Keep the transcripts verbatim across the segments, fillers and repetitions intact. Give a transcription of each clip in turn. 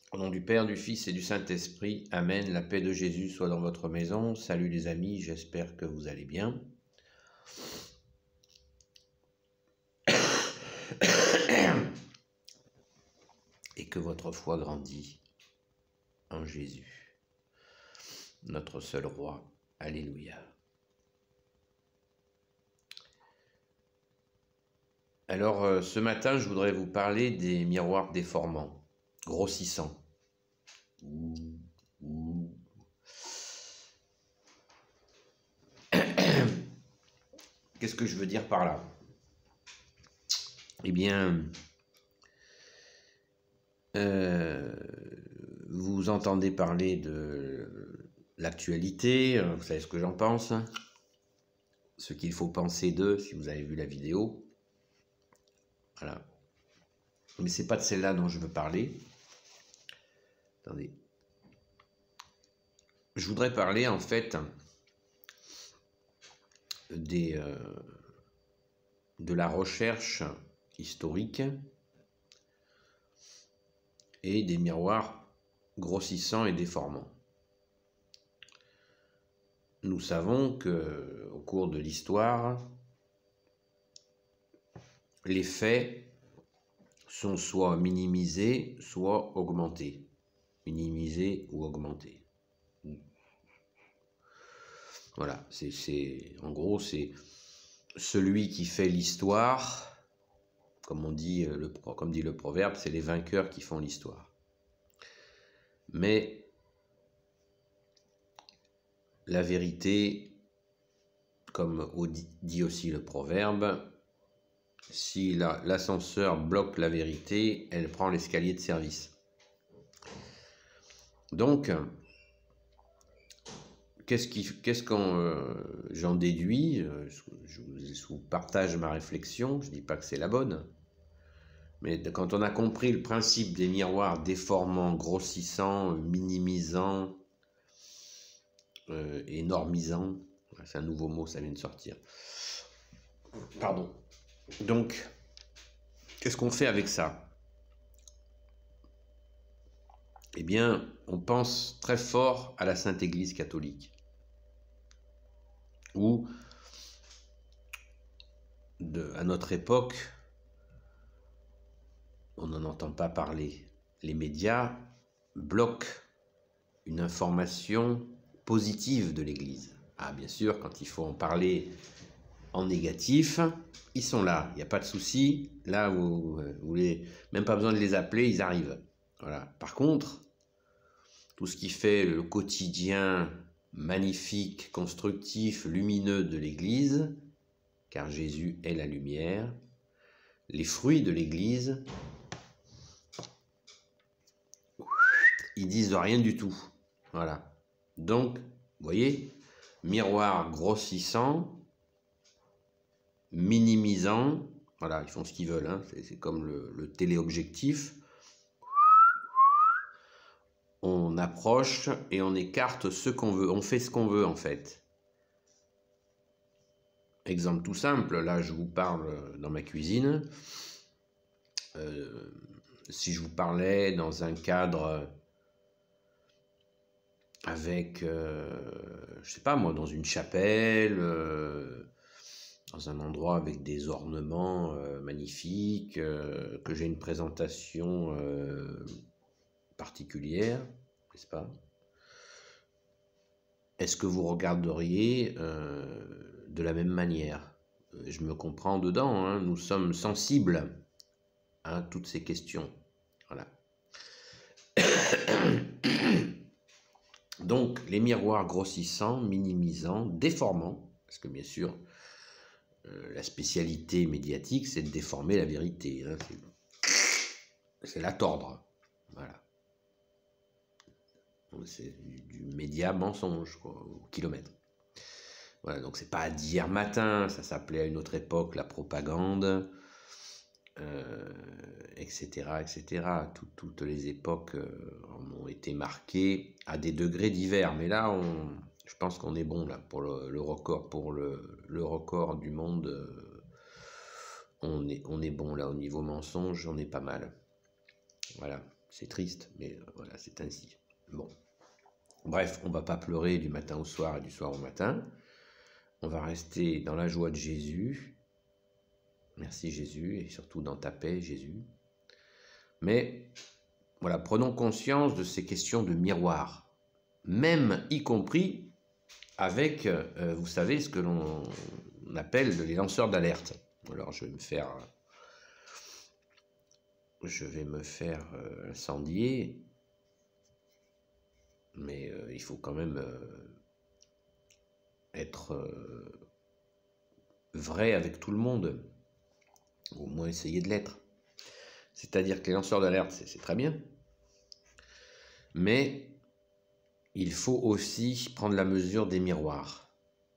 Au nom du Père, du Fils et du Saint-Esprit, Amen. La paix de Jésus soit dans votre maison. Salut les amis, j'espère que vous allez bien. Et que votre foi grandit en Jésus, notre seul roi. Alléluia. Alors, euh, ce matin, je voudrais vous parler des miroirs déformants, grossissants. Ouh, ouh. Qu'est-ce que je veux dire par là? Eh bien, euh, vous entendez parler de l'actualité, vous savez ce que j'en pense, ce qu'il faut penser d'eux, si vous avez vu la vidéo. Voilà. Mais c'est pas de celle-là dont je veux parler. Attendez. Je voudrais parler en fait des, euh, de la recherche historique et des miroirs grossissants et déformants. Nous savons que au cours de l'histoire, les faits sont soit minimisés, soit augmentés. Minimisés ou augmentés. Voilà, c'est, c'est, en gros, c'est celui qui fait l'histoire, comme on dit, le, comme dit le proverbe, c'est les vainqueurs qui font l'histoire. Mais la vérité, comme dit aussi le proverbe, si la, l'ascenseur bloque la vérité, elle prend l'escalier de service. Donc, qu'est-ce, qui, qu'est-ce qu'on, euh, j'en déduis, euh, je, je vous partage ma réflexion, je ne dis pas que c'est la bonne, mais quand on a compris le principe des miroirs déformants, grossissants, minimisants euh, et normisants, c'est un nouveau mot, ça vient de sortir. Pardon. Donc, qu'est-ce qu'on fait avec ça? Eh bien, on pense très fort à la Sainte Église catholique, où, de, à notre époque, on n'en entend pas parler. Les médias bloquent une information positive de l'Église. Ah, bien sûr, quand il faut en parler en négatif, ils sont là, il n'y a pas de souci. Là, vous, vous voulez même pas besoin de les appeler, ils arrivent. Voilà. Par contre, tout ce qui fait le quotidien magnifique, constructif, lumineux de l'Église, car Jésus est la lumière, les fruits de l'Église, ils disent rien du tout. Voilà. Donc, vous voyez, miroir grossissant, minimisant, voilà, ils font ce qu'ils veulent, hein, c'est, c'est comme le, le téléobjectif. On approche et on écarte ce qu'on veut, on fait ce qu'on veut en fait. Exemple tout simple, là je vous parle dans ma cuisine. Euh, si je vous parlais dans un cadre avec, euh, je sais pas moi, dans une chapelle, euh, dans un endroit avec des ornements euh, magnifiques, euh, que j'ai une présentation euh, particulière, n'est-ce pas? Est-ce que vous regarderiez euh, de la même manière? Je me comprends dedans, hein, nous sommes sensibles à toutes ces questions. Voilà. Donc, les miroirs grossissants, minimisants, déformants, parce que bien sûr, euh, la spécialité médiatique, c'est de déformer la vérité. Hein, c'est, c'est la tordre. Voilà. C'est du, du média mensonge, quoi, au kilomètre. Voilà, donc c'est pas d'hier matin, ça s'appelait à une autre époque la propagande, euh, et cetera, et cetera. Tout, toutes les époques euh, ont été marquées à des degrés divers, mais là, on, je pense qu'on est bon là pour le, le record, pour le, le record du monde. Euh, on est, on est bon là au niveau mensonge, on est pas mal. Voilà. C'est triste, mais euh, voilà, c'est ainsi. Bon. Bref, on ne va pas pleurer du matin au soir et du soir au matin. On va rester dans la joie de Jésus. Merci Jésus, et surtout dans ta paix, Jésus. Mais voilà, prenons conscience de ces questions de miroir, même y compris avec, euh, vous savez, ce que l'on appelle les lanceurs d'alerte. Alors je vais me faire, je vais me faire euh, incendier, mais euh, il faut quand même euh, être euh, vrai avec tout le monde, ou au moins essayer de l'être. C'est-à-dire que les lanceurs d'alerte, c'est très bien, mais il faut aussi prendre la mesure des miroirs.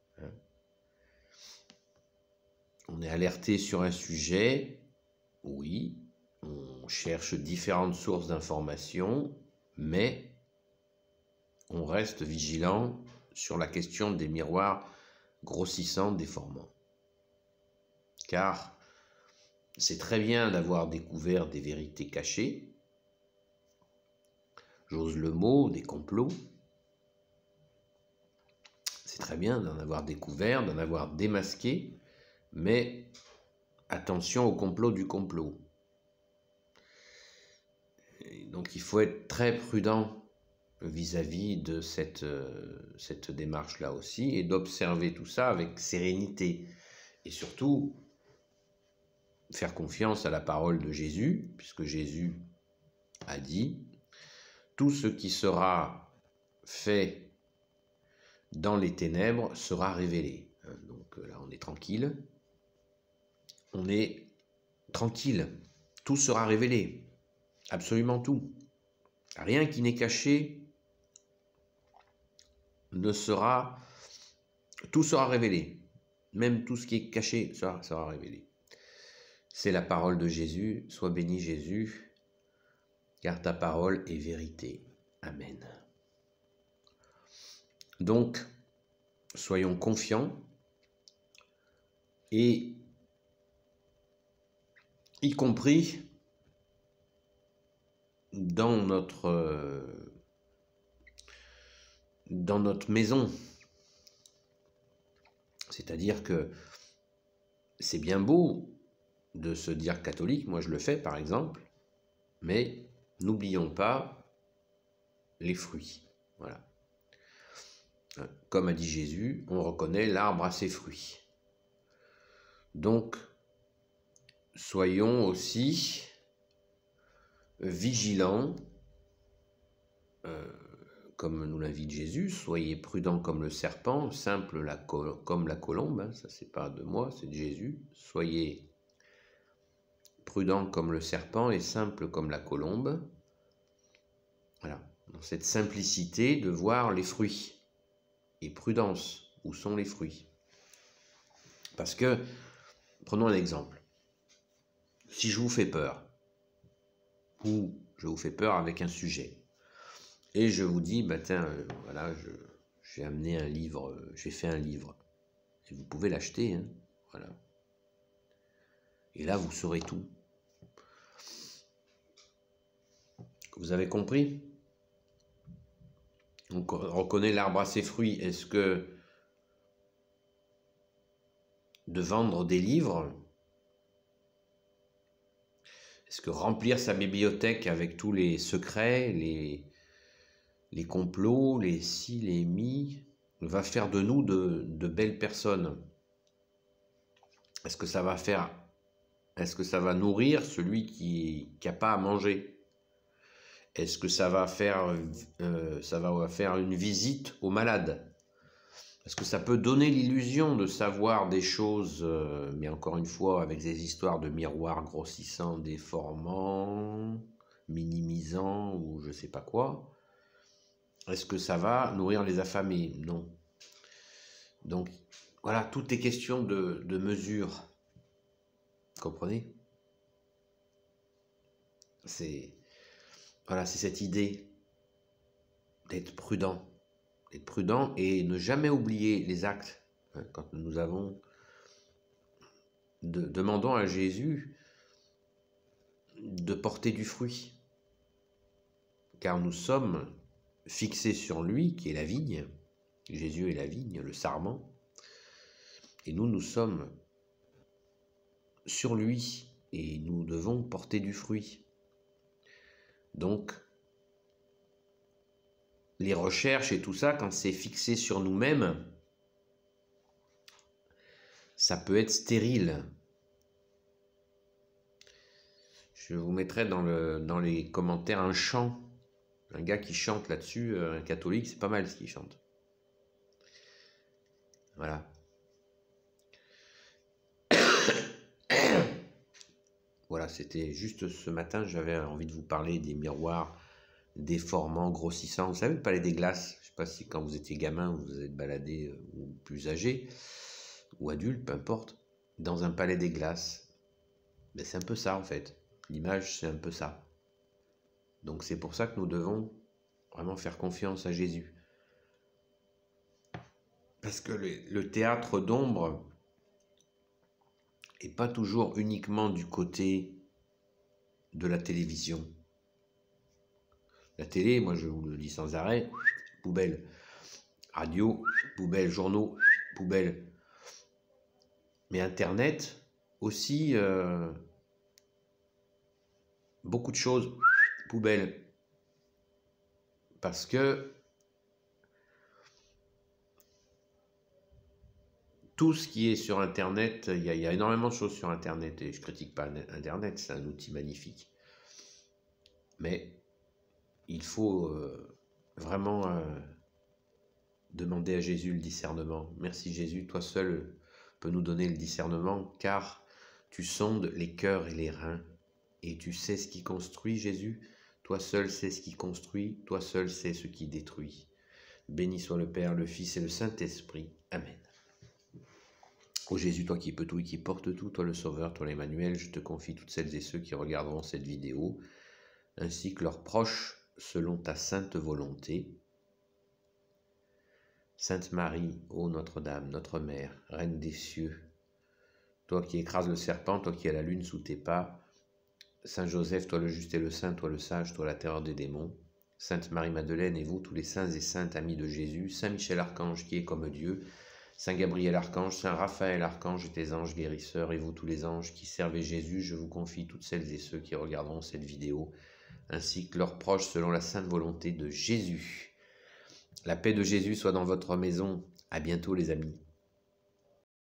On est alerté sur un sujet, oui, on cherche différentes sources d'informations, mais on reste vigilant sur la question des miroirs grossissants, déformants. Car c'est très bien d'avoir découvert des vérités cachées, j'ose le mot, des complots. C'est très bien d'en avoir découvert, d'en avoir démasqué, mais attention au complot du complot. Et donc il faut être très prudent vis-à-vis de cette, euh, cette démarche-là aussi, et d'observer tout ça avec sérénité. Et surtout, faire confiance à la parole de Jésus, puisque Jésus a dit « Tout ce qui sera fait dans les ténèbres sera révélé ». Donc là, on est tranquille. On est tranquille. Tout sera révélé. Absolument tout. Rien qui n'est caché ne sera... Tout sera révélé. Même tout ce qui est caché sera, sera révélé. C'est la parole de Jésus. Sois béni Jésus, car ta parole est vérité. Amen. Donc, soyons confiants et y compris dans notre, dans notre maison. C'est-à-dire que c'est bien beau de se dire catholique, moi je le fais par exemple, mais n'oublions pas les fruits. Voilà. Comme a dit Jésus, on reconnaît l'arbre à ses fruits. Donc, soyons aussi vigilants, euh, comme nous l'invite Jésus, soyez prudents comme le serpent, simple la comme la colombe, hein, ça c'est pas de moi, c'est de Jésus. Soyez prudents comme le serpent et simple comme la colombe. Voilà, dans cette simplicité de voir les fruits. Et prudence, où sont les fruits? Parce que, prenons un exemple. Si je vous fais peur, ou je vous fais peur avec un sujet, et je vous dis, bah tiens, euh, voilà, je, j'ai amené un livre, euh, j'ai fait un livre, et vous pouvez l'acheter, hein, voilà. Et là, vous saurez tout. Vous avez compris? On reconnaît l'arbre à ses fruits. Est-ce que de vendre des livres, est-ce que remplir sa bibliothèque avec tous les secrets, les, les complots, les si, les mi, va faire de nous de, de belles personnes? Est-ce que ça va faire, est-ce que ça va nourrir celui qui n'a pas à manger? Est-ce que ça va faire, euh, ça va faire une visite aux malades? Est-ce que ça peut donner l'illusion de savoir des choses, euh, mais encore une fois, avec des histoires de miroirs grossissants, déformants, minimisants, ou je sais pas quoi? Est-ce que ça va nourrir les affamés? Non. Donc, voilà, tout est question de, de mesure. Comprenez? C'est... Voilà, c'est cette idée d'être prudent, d'être prudent et ne jamais oublier les actes. Hein, quand nous avons, de, demandons à Jésus de porter du fruit. car nous sommes fixés sur lui, qui est la vigne. Jésus est la vigne, le sarment. Et nous, nous sommes sur lui et nous devons porter du fruit. Donc, les recherches et tout ça, quand c'est fixé sur nous-mêmes, ça peut être stérile. Je vous mettrai dans, le, dans les commentaires un chant, un gars qui chante là-dessus, un catholique, c'est pas mal ce qu'il chante. Voilà. Voilà, c'était juste ce matin, j'avais envie de vous parler des miroirs déformants, grossissants. Vous savez, le palais des glaces, je ne sais pas si quand vous étiez gamin, vous vous êtes baladé, ou plus âgé, ou adulte, peu importe, dans un palais des glaces. Ben, c'est un peu ça en fait. L'image, c'est un peu ça. Donc c'est pour ça que nous devons vraiment faire confiance à Jésus. Parce que le, le théâtre d'ombre n'est pas toujours uniquement du côté de la télévision. La télé, moi je vous le dis sans arrêt, poubelle. Radio, poubelle. Journaux, poubelle. Mais Internet, aussi, euh, beaucoup de choses, poubelle. Parce que tout ce qui est sur Internet, il y, a, il y a énormément de choses sur Internet, et je ne critique pas Internet, c'est un outil magnifique. Mais il faut euh, vraiment euh, demander à Jésus le discernement. Merci Jésus, toi seul peux nous donner le discernement, car tu sondes les cœurs et les reins, et tu sais ce qui construit, Jésus. Toi seul sais ce qui construit, toi seul sais ce qui détruit. Béni soit le Père, le Fils et le Saint-Esprit. Amen. Ô Jésus, toi qui peux tout et qui porte tout, toi le Sauveur, toi l'Emmanuel, je te confie toutes celles et ceux qui regarderont cette vidéo, ainsi que leurs proches, selon ta sainte volonté. Sainte Marie, ô Notre-Dame, notre Mère, Reine des cieux, toi qui écrases le serpent, toi qui as la lune sous tes pas, Saint Joseph, toi le juste et le saint, toi le sage, toi la terreur des démons, Sainte Marie-Madeleine et vous, tous les saints et saintes amis de Jésus, Saint Michel-Archange qui est comme Dieu, Saint Gabriel-Archange, Saint Raphaël-Archange et tes anges guérisseurs, et vous tous les anges qui servez Jésus, je vous confie toutes celles et ceux qui regarderont cette vidéo, ainsi que leurs proches selon la sainte volonté de Jésus. La paix de Jésus soit dans votre maison. À bientôt les amis.